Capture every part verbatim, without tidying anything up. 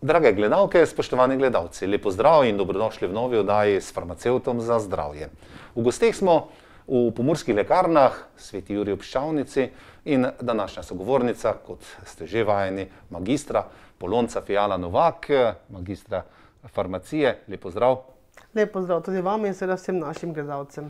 Drage gledalke, spoštovani gledalci, lepo zdrav in dobrodošli v novi oddaji s farmacevtom za zdravje. V gosteh smo v Pomurskih lekarnah, Sveti Jurij ob Ščavnici in današnja sogovornica, kot ste že vajeni, magistra Polonca Fiala Novak, magistra farmacije. Lepo zdrav. Lepo zdrav tudi vam in seveda vsem našim gledalcem.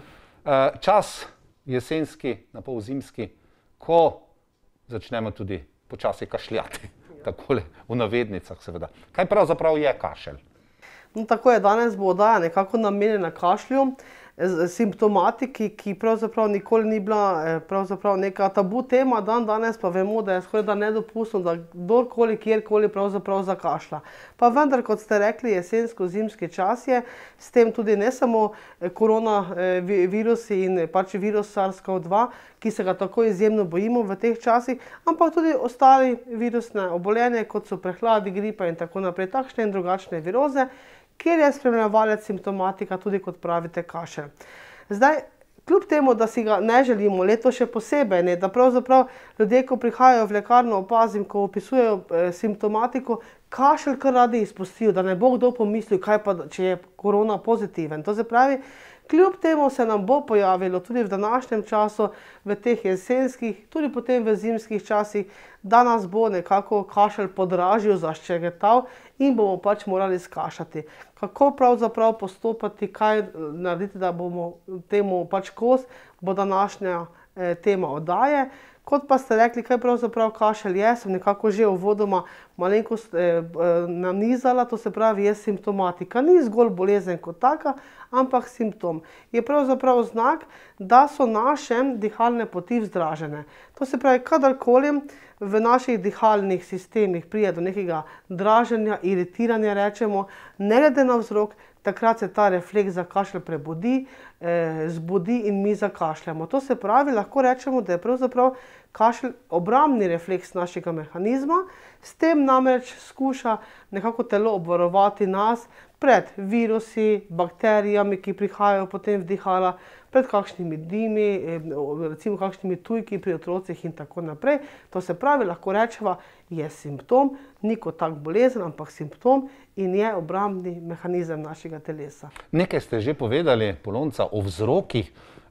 Čas jesenski, napol zimski, ko začnemo tudi počasi kašljati. Takole, v navednicah seveda. Kaj pravzaprav je kašelj? No, tako je, danes bo oddaja nekako namenjena kašlju, simptomatiki, ki pravzaprav nikoli ni bila pravzaprav neka tabu tema, dan danes pa vemo, da je skorajda nedopustno, da kdorkoli, kjerkoli pravzaprav zakašlja. Pa vendar, kot ste rekli, jesensko-zimski čas je, s tem tudi ne samo koronavirusi in pač virus SARS-CoV dva, ki se ga tako izjemno bojimo v teh časih, ampak tudi ostali virusne obolenja, kot so prehladi, gripa in tako naprej, takšne in drugačne viroze, kjer je spremljevalec simptomatika tudi, kot pravite, kašelj. Zdaj, kljub temu, da si ga ne želimo, leto še posebej, ne, da pravzaprav ljudje, ko prihajajo v lekarno, opazim, ko opisujejo eh, simptomatiko, kašelj kar radi izpustijo, da ne bo kdo pomislil, kaj pa, če je korona pozitiven. To se pravi, kljub temu se nam bo pojavilo tudi v današnjem času, v teh jesenskih, tudi potem v zimskih časih, da nas bo nekako kašelj podražil, zaščegetal in bomo pač morali skašati. Kako pravzaprav postopati, kaj narediti, da bomo temu pač kos, bo današnja eh, tema oddaje. Kot pa ste rekli, kaj pravzaprav kašelj je, sem nekako že uvodoma malenkost eh, nanizala, to se pravi, je simptomatika. Ni zgolj bolezen kot taka, ampak simptom. Je pravzaprav znak, da so naše dihalne poti vzdražene. To se pravi, kadarkoli v naših dihalnih sistemih pride do nekega draženja, iritiranja, rečemo, ne glede na vzrok, takrat se ta refleks za kašelj prebudi, eh, zbudi in mi zakašljamo. To se pravi, lahko rečemo, da je pravzaprav kašelj obrambni refleks našega mehanizma, s tem namreč skuša nekako telo obvarovati nas pred virusi, bakterijami, ki prihajajo potem v dihala, pred kakšnimi dimi, recimo kakšnimi tujki pri otrocih in tako naprej. To se pravi, lahko rečeva, je simptom, ni kot tak bolezen, ampak simptom in je obrambni mehanizem našega telesa. Nekaj ste že povedali, Polonca, o vzrokih.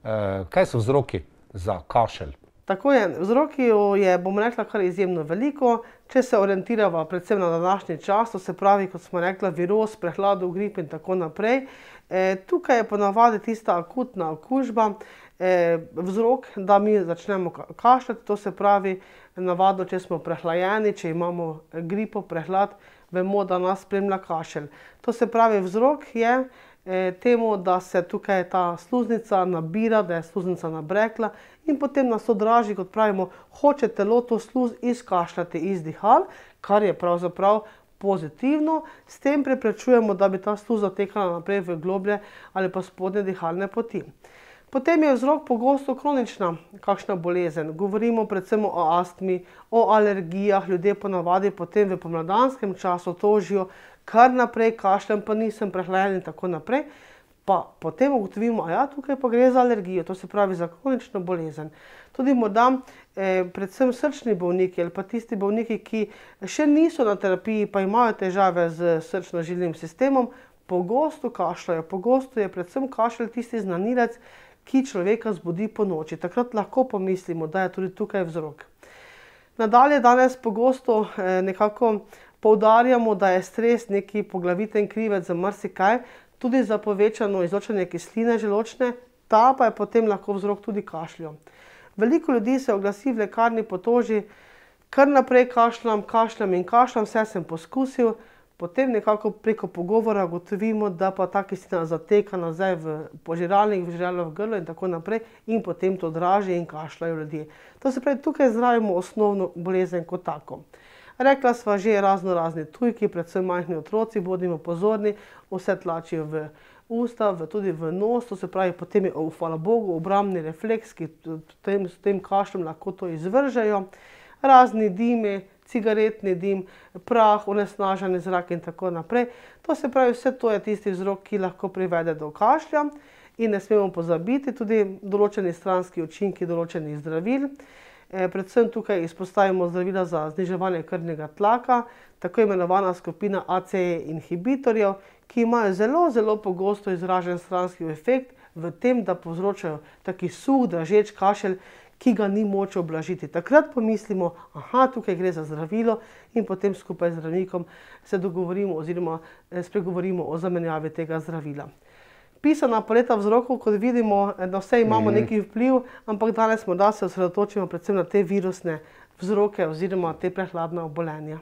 Kaj so vzroki za kašelj? Tako je, vzroki je, bom rekla, kar izjemno veliko. Če se orientirava predvsem na današnji čas, to se pravi, kot smo rekla, viroz, prehladov, grip in tako naprej. E, tukaj je ponavadi tista akutna okužba, e, vzrok, da mi začnemo kašljati, to se pravi, navadno, če smo prehlajeni, če imamo gripo, prehlad, vemo, da nas spremlja kašelj. To se pravi, vzrok je e, temu, da se tukaj ta sluznica nabira, da je sluznica nabrekla in potem nas to draži, kot pravimo, hoče telo to sluz izkašljati iz dihal, kar je pravzaprav pozitivno, s tem preprečujemo, da bi ta sluz zatekala naprej v globlje ali pa spodnje dihalne poti. Potem je vzrok pogosto kronična kakšna bolezen. Govorimo predvsem o astmi, o alergijah, ljudje ponavadi potem v pomladanskem času tožijo, kar naprej kašljem, pa nisem prehlajen in tako naprej. Pa potem ugotovimo, a ja, tukaj pa gre za alergijo, to se pravi za kronično bolezen. Tudi morda eh, predvsem srčni bolniki ali pa tisti bolniki, ki še niso na terapiji, pa imajo težave z srčno-žilnim sistemom, pogosto kašljajo. Pogosto je predvsem kašelj tisti znanilec, ki človeka zbudi po noči. Takrat lahko pomislimo, da je tudi tukaj vzrok. Nadalje danes pogosto eh, nekako poudarjamo, da je stres neki poglaviten krivec za marsikaj, tudi za povečano izločanje kisline želodčne, ta pa je potem lahko vzrok tudi kašlju. Veliko ljudi se oglasi v lekarni, potoži, kar naprej kašljam, kašljam in kašljam, vse sem poskusil, potem nekako preko pogovora ugotovimo, da pa ta kislina zateka nazaj v požiralnik, v žrelo v grlo in tako naprej in potem to draži in kašljajo ljudje. To se pravi, tukaj zdravimo osnovno bolezen kot tako. Rekla sva že razno razni tujki, predvsem majhni otroci, bodimo pozorni, vse tlačijo v usta, v, tudi v nos, to se pravi, potem je, hvala Bogu, obrambni refleks, ki tem, s tem kašljem lahko to izvržejo. Razni dimi, cigaretni dim, prah, onesnaženi zrak in tako naprej. To se pravi, vse to je tisti vzrok, ki lahko privede do kašlja in ne smemo pozabiti tudi določeni stranski učinki določenih zdravil. Predvsem tukaj izpostavimo zdravila za zniževanje krvnega tlaka, tako imenovana skupina A C E inhibitorjev, ki imajo zelo, zelo pogosto izražen stranski efekt v tem, da povzročajo taki suh, dražeč kašelj, ki ga ni moč ublažiti. Takrat pomislimo, aha, tukaj gre za zdravilo in potem skupaj z zdravnikom se dogovorimo oziroma spregovorimo o zamenjavi tega zdravila. Pisana paleta vzrokov, kot vidimo, na vse imamo neki vpliv, ampak danes morda se osredotočimo predvsem na te virusne vzroke oziroma te prehladna obolenja.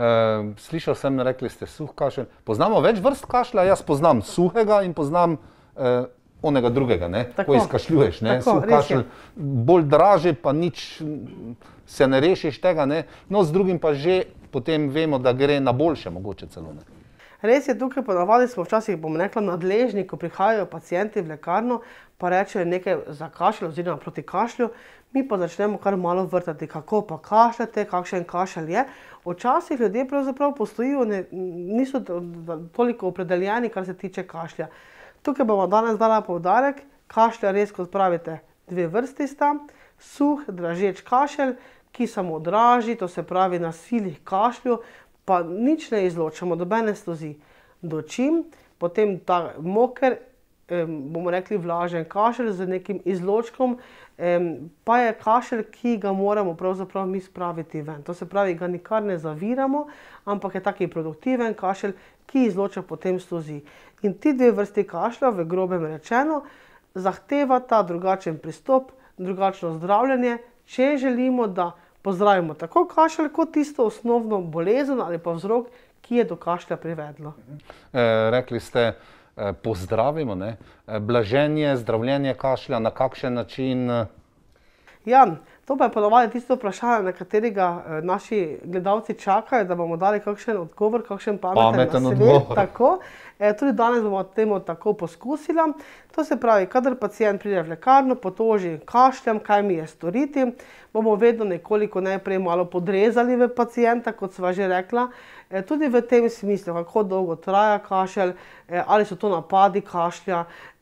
Slišal sem, rekli ste suh kašelj. Poznamo več vrst kašlja, jaz poznam suhega in poznam onega drugega, ko izkašljuješ. Suh kašelj bolj draži, pa nič se ne rešiš tega, no z drugim pa že potem vemo, da gre na boljše mogoče celo. Res je, tukaj ponavadi smo včasih, bom rekla, nadležni, ko prihajajo pacienti v lekarno, pa rečejo nekaj za kašelj oziroma proti kašlju, mi pa začnemo kar malo vrtati, kako pa kašljate, kakšen kašelj je. Včasih ljudje pravzaprav postojijo, niso toliko opredeljeni, kar se tiče kašlja. Tukaj bomo danes dala poudarek, kašlja res, kot pravite, dve vrsti sta, suh, dražeč kašelj, ki samo draži, to se pravi na silih kašlju, pa nič ne izločamo, nobene sluzi. Dočim, potem ta moker, bomo rekli vlažen kašelj z nekim izločkom, pa je kašelj, ki ga moramo pravzaprav mi spraviti ven. To se pravi, ga nikar ne zaviramo, ampak je taki produktiven kašelj, ki izloča potem sluzi. In ti dve vrsti kašlja, v grobem rečeno, zahtevata drugačen pristop, drugačno zdravljenje, če želimo, da pozdravimo tako kašelj kot tisto osnovno bolezen ali pa vzrok, ki je do kašlja privedlo. Rekli ste, pozdravimo, blaženje, zdravljenje kašlja, na kakšen način? Ja, to pa je ponavadi tisto vprašanje, na katerega naši gledalci čakajo, da bomo dali kakšen odgovor, kakšen pameten nasvet. Tako, tudi danes bomo temu tako poskusila. To se pravi, kadar pacient pride v lekarno, potoži kašljam, kaj mi je storiti, bomo vedno nekoliko najprej malo podrezali v pacienta, kot sva že rekla, tudi v tem smislu, kako dolgo traja kašelj, ali so to napadi kašlja,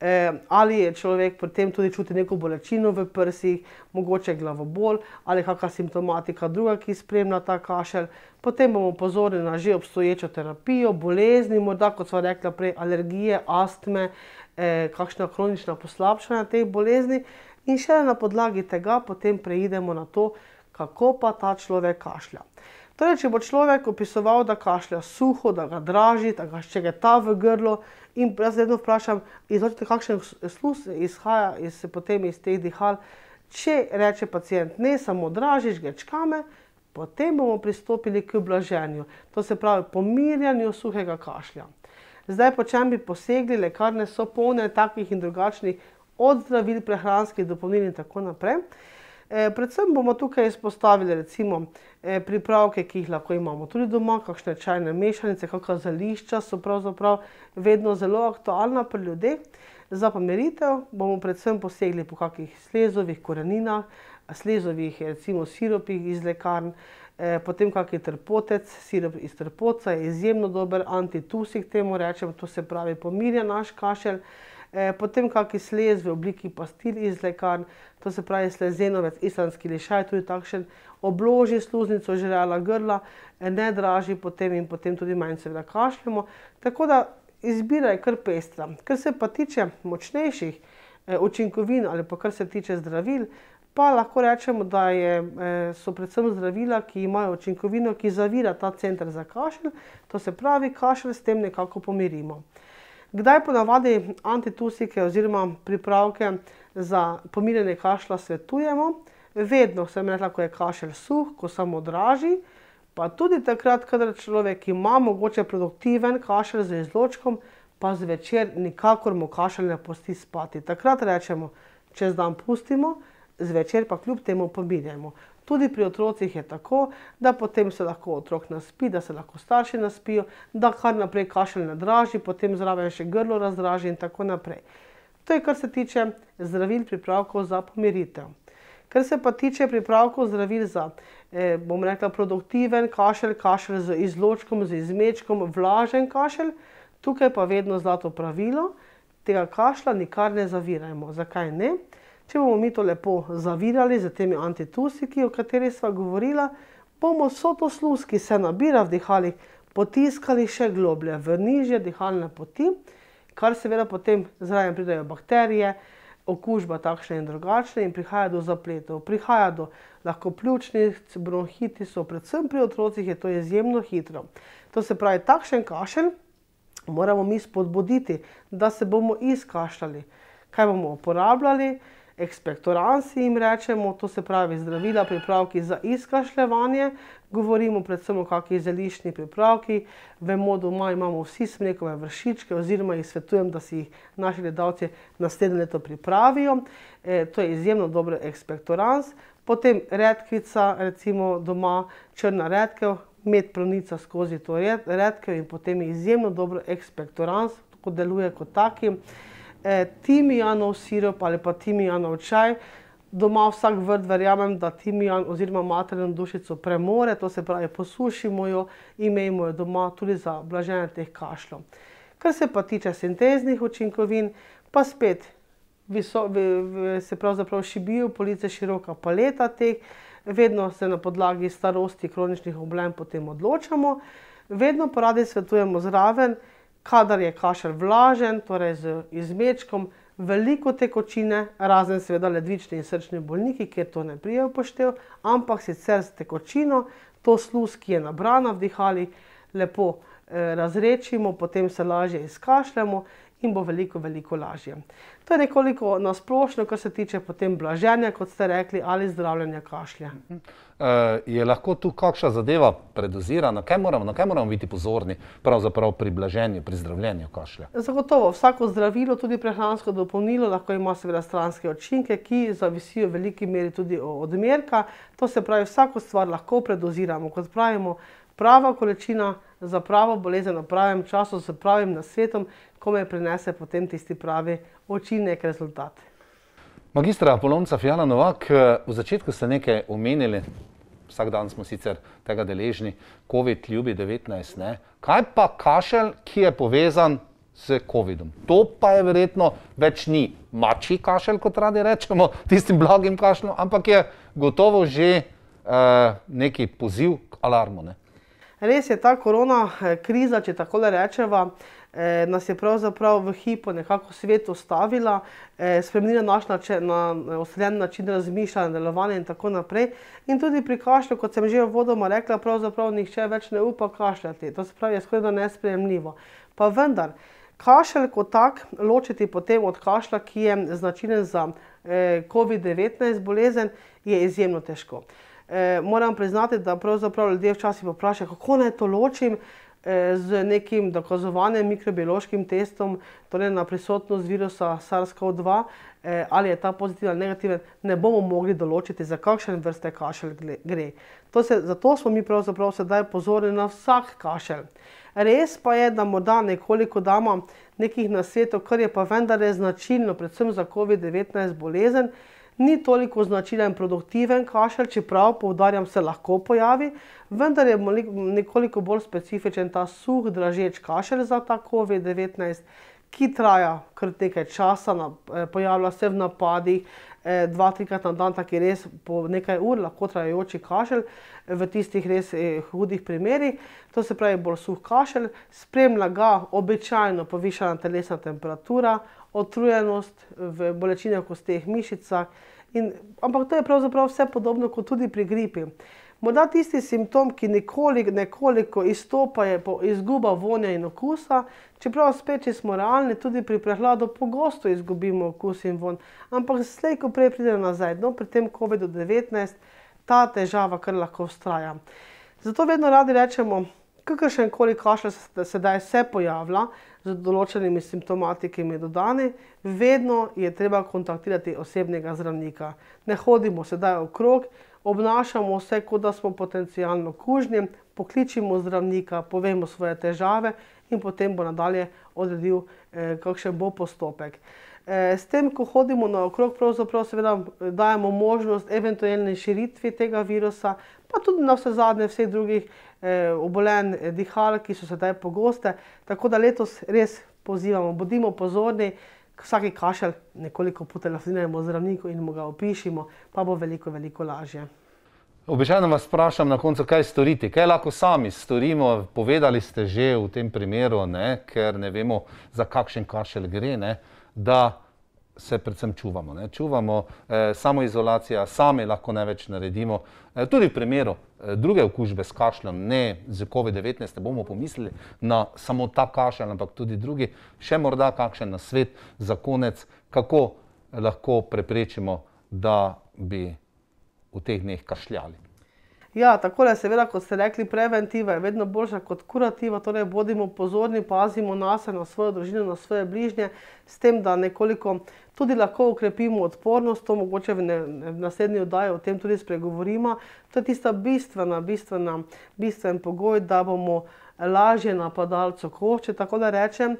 ali je človek pri tem tudi čuti neko bolečino v prsih, mogoče glavobol ali kakšna simptomatika druga, ki spremlja ta kašelj. Potem bomo pozorni na že obstoječo terapijo, bolezni, morda, kot sva rekla prej, alergije, astme, kakšna kronična poslabšanja teh bolezni in šele na podlagi tega potem preidemo na to, kako pa ta človek kašlja. Torej, če bo človek opisoval, da kašlja suho, da ga draži, da ga ščegeta v grlu in jaz vedno vprašam, izločite, kakšen sluz izhaja iz, potem iz teh dihal, če reče pacient, ne samo draži, žgečka me, potem bomo pristopili k blaženju, to se pravi pomirjanju suhega kašlja. Zdaj, po čem bi posegli, lekarne so polne takih in drugačnih, od zdravil, prehranskih dopolnil in tako naprej. Predvsem bomo tukaj izpostavili recimo pripravke, ki jih lahko imamo tudi doma, kakšne čajne mešanice, kakšna zelišča so pravzaprav vedno zelo aktualna pri ljudeh. Za pomiritev bomo predvsem posegli po kakih slezovih koreninah, slezovih recimo siropih iz lekarn, potem kakšen trpotec, sirop iz trpotca je izjemno dober antitusik, temu rečem, to se pravi pomirja naš kašelj. Potem kakšen slez v obliki pastil iz lekarn, to se pravi slezenovec, islandski lišaj, tudi takšen, obloži sluznico žrela grla, ne draži potem in potem tudi manj seveda kašljamo. Tako da izbira je kar pestra. Kar se pa tiče močnejših učinkovin ali pa kar se tiče zdravil, pa lahko rečemo, da je, so predvsem zdravila, ki imajo učinkovino, ki zavira ta center za kašelj, to se pravi, kašelj s tem nekako pomirimo. Kdaj ponavadi antitusike oziroma pripravke za pomirjanje kašlja svetujemo? Vedno sem rekla, ko je kašelj suh, ko samo draži, pa tudi takrat, kadar človek ima mogoče produktiven kašelj z izločkom, pa zvečer nikakor mu kašelj ne pusti spati. Takrat rečemo, čez dan pustimo, zvečer pa kljub temu pomirjamo. Tudi pri otrocih je tako, da potem se lahko otrok naspi, da se lahko starši naspijo, da kar naprej kašelj ne draži, potem zraven še grlo razdraži in tako naprej. To je, kar se tiče zdravil pripravkov za pomiritev. Kar se pa tiče pripravkov zdravil za, bom rekla, produktiven kašelj, kašelj z izločkom, z izmečkom, vlažen kašelj, tukaj pa vedno zlato pravilo, tega kašlja nikar ne zavirajmo. Zakaj ne? Če bomo mi to lepo zavirali z temi antitusiki, o katerih sva govorila, bomo vso to sluz, ki se nabira v dihalih, potiskali še globlje v nižje dihalne poti, kar seveda potem zraven pridejo bakterije, okužba takšne in drugačne in prihaja do zapletov. Prihaja do lahko pljučnic, bronhitisov, predvsem pri otrocih je to izjemno hitro. To se pravi, takšen kašelj moramo mi spodbuditi, da se bomo izkašljali. Kaj bomo uporabljali? Ekspektoransi jim rečemo, to se pravi zdravila, pripravki za izkašljevanje. Govorimo predvsem o kakih zeliščnih pripravkih. Vemo, doma imamo vsi smrekove vršičke oziroma jih svetujem, da si jih naši gledalci naslednje leto pripravijo. E, to je izjemno dober ekspektorans. Potem redkvica, recimo doma črna redkev, med pronica skozi to redkev in potem je izjemno dober ekspektorans, ko deluje kot taki. Timijanov sirup ali pa timijanov čaj. Doma vsak vrt verjamem, da timijan oziroma materino dušico premore, to se pravi posušimo jo, imejmo jo doma tudi za blaženje teh kašljev. Kar se pa tiče sinteznih učinkovin, pa spet se pravzaprav šibijo police široka paleta teh, vedno se na podlagi starosti kroničnih obolenj potem odločamo, vedno pa radi svetujemo zraven, kadar je kašelj vlažen, torej z izmečkom, veliko tekočine, razen seveda ledvični in srčni bolniki, kjer to ne pride v poštev, ampak sicer s tekočino, to sluz, ki je nabrana v dihalih, lepo razredčimo, potem se lažje izkašljamo in bo veliko, veliko lažje. To je nekoliko na splošno, kar se tiče potem blaženja, kot ste rekli, ali zdravljenja kašlja. Je lahko tu kakšna zadeva predozirana? Kaj moramo, na kaj moramo biti pozorni pravzaprav pri blaženju, pri zdravljenju kašlja? Zagotovo, vsako zdravilo, tudi prehransko dopolnilo, lahko ima seveda stranske učinke, ki zavisijo v veliki meri tudi od odmerka. To se pravi, vsako stvar lahko predoziramo, kot pravimo, prava količina za pravo bolezen v pravem času, s pravim nasvetom, kome prinese potem tisti pravi učinek, rezultat. Magistra Polonca Fjana Novak, v začetku ste nekaj omenili, vsak dan smo sicer tega deležni, covid devetnajst, ne? Kaj pa kašelj, ki je povezan s covidom? To pa je verjetno več ni mačji kašelj, kot radi rečemo, tistim blagim kašljom, ampak je gotovo že uh, neki poziv k alarmu, ne? Res je, ta korona kriza, če takole rečeva, nas je pravzaprav v hipu nekako svet ustavila, spremenila naš ustaljen način razmišljanja, delovanja in tako naprej. In tudi pri kašlju, kot sem že uvodoma rekla, pravzaprav nihče več ne upa kašljati. To se pravi, je skoraj nesprejemljivo. Pa vendar, kašelj kot tak ločiti potem od kašlja, ki je značilen za covid devetnajst bolezen, je izjemno težko. Moram priznati, da pravzaprav ljudje včasih vprašajo, kako naj to ločim z nekim dokazovanjem mikrobiološkim testom, torej na prisotnost virusa SARS CoV dva, ali je ta pozitiven ali negativen, ne bomo mogli določiti, za kakšen vrste kašelj gre. Zato smo mi pravzaprav sedaj pozorni na vsak kašelj. Res pa je, da morda nekoliko damo nekih nasvetov, kar je pa vendarle značilno, predvsem za covid devetnajst bolezen, ni toliko značilen produktiven kašelj, čeprav, poudarjam, se lahko pojavi, vendar je nekoliko bolj specifičen ta suh, dražeč kašelj za ta covid devetnajst, ki traja kar nekaj časa, pojavlja se v napadih, dva, trikrat na dan, taki res po nekaj ur lahko trajajoči kašelj, v tistih res hudih primerih. To se pravi bolj suh kašelj, spremlja ga običajno povišana telesna temperatura, utrujenost, v bolečine v kosteh, mišicah, in, ampak to je pravzaprav vse podobno kot tudi pri gripi. Morda tisti simptom, ki nekoliko, nekoliko izstopa, je izguba vonja in okusa, čeprav spet, če smo realni, tudi pri prehladu pogosto izgubimo okus in vonj, ampak slej ko prej pride nazaj. No, pri tem covid devetnajst ta težava kar lahko vztraja. Zato vedno radi rečemo, kakršenkoli kašelj sedaj se pojavlja z določenimi simptomatikami dodani, vedno je treba kontaktirati osebnega zdravnika. Ne hodimo sedaj okrog, obnašamo se, kot da smo potencialno kužni, pokličimo zdravnika, povemo svoje težave in potem bo nadalje odredil, kakšen bo postopek. S tem, ko hodimo naokrog, pravzaprav seveda dajemo možnost eventualni širitvi tega virusa, pa tudi navsezadnje vseh drugih obolenj dihal, ki so sedaj pogoste. Tako da letos res pozivamo, bodimo pozorni, vsaki kašelj nekoliko potelefoniramo zdravniku in mu ga opišemo, pa bo veliko, veliko lažje. Običajno vas vprašam na koncu, kaj storiti. Kaj lahko sami storimo? Povedali ste že v tem primeru, ne, ker ne vemo, za kakšen kašelj gre, ne, da se predvsem čuvamo. Ne. Čuvamo, eh, samoizolacija, sami lahko največ naredimo. Eh, tudi v primeru eh, druge okužbe s kašljem, ne z covid devetnajst, ne bomo pomislili na samo ta kašelj, ampak tudi drugi. Še morda kakšen nasvet za konec, kako lahko preprečimo, da bi v teh dneh kašljali. Ja, takole seveda, kot ste rekli, preventiva je vedno boljša kot kurativa, torej bodimo pozorni, pazimo nase, na svojo družino, na svoje bližnje, s tem, da nekoliko tudi lahko ukrepimo odpornost, to mogoče v, ne, v naslednji oddaji o tem tudi spregovorimo. To je tista bistvena, bistvena, bistven pogoj, da bomo lažje napadalcu košče, tako da rečem.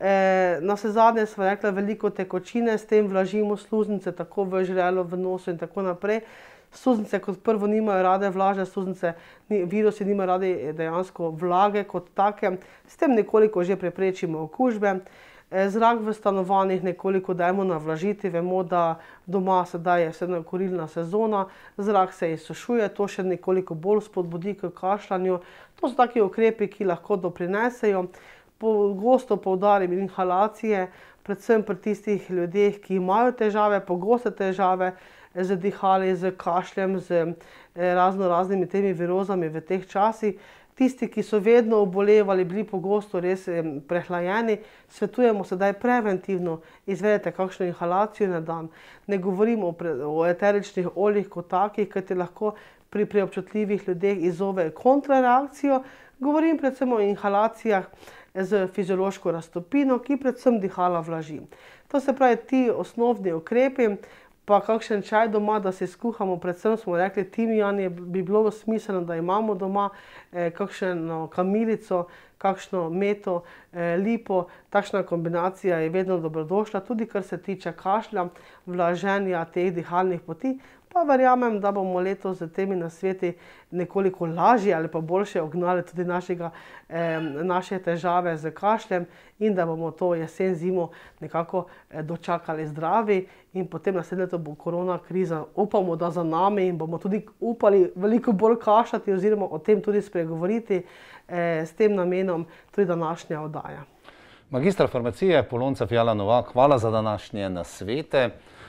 E, na vse zadnje smo rekli veliko tekočine, s tem vlažimo sluznice tako v žrelo, v nosu in tako naprej. Sluznice kot prvo nimajo rade vlažne sluznice, virusi nimajo radi dejansko vlage kot take. S tem nekoliko že preprečimo okužbe. Zrak v stanovanjih nekoliko dajmo navlažiti. Vemo, da doma sedaj je vseeno kurilna sezona, zrak se izsušuje, to še nekoliko bolj spodbudi k kašljanju. To so taki ukrepi, ki lahko doprinesejo. Pogosto poudarim inhalacije, predvsem pri tistih ljudeh, ki imajo težave, pogoste težave z dihali, z kašljem, z razno raznimi temi virozami v teh časih. Tisti, ki so vedno obolevali, bili pogosto res prehlajeni, svetujemo sedaj preventivno izvedete kakšno inhalacijo na dan. Ne govorimo o, o eteričnih oljih kot takih, kajti lahko pri preobčutljivih ljudeh izzove kontrareakcijo. Govorim predvsem o inhalacijah z fiziološko raztopino, ki predvsem dihala vlaži. To se pravi, ti osnovni ukrepi, pa kakšen čaj doma, da si skuhamo, predvsem smo rekli, timijan je, bi bilo smiselno, da imamo doma eh, kakšno kamilico, kakšno meto, eh, lipo. Takšna kombinacija je vedno dobrodošla, tudi kar se tiče kašlja, vlaženja teh dihalnih poti. Pa verjamem, da bomo letos z temi nasveti nekoliko lažje ali pa boljše ognali tudi našega, eh, naše težave z kašljem in da bomo to jesen, zimo nekako eh, dočakali zdravi in potem naslednje leto bo korona kriza, upamo, da za nami in bomo tudi upali veliko bolj kašljati oziroma o tem tudi spregovoriti, eh, s tem namenom tudi današnja oddaja. Magistra farmacije Polonca Fiala Novak, hvala za današnje nasvete.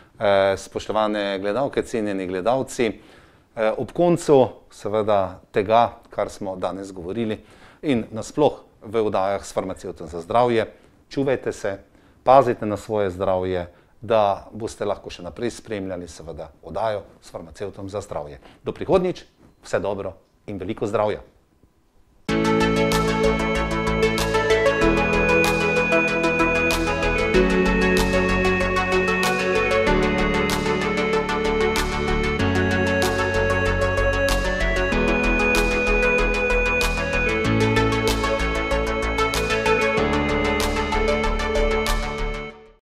Spoštovane gledalke, cenjeni gledalci, ob koncu seveda tega, kar smo danes govorili in nasploh v oddajah s farmacevtom za zdravje, čuvajte se, pazite na svoje zdravje, da boste lahko še naprej spremljali seveda oddajo s farmacevtom za zdravje. Do prihodnjič, vse dobro in veliko zdravja.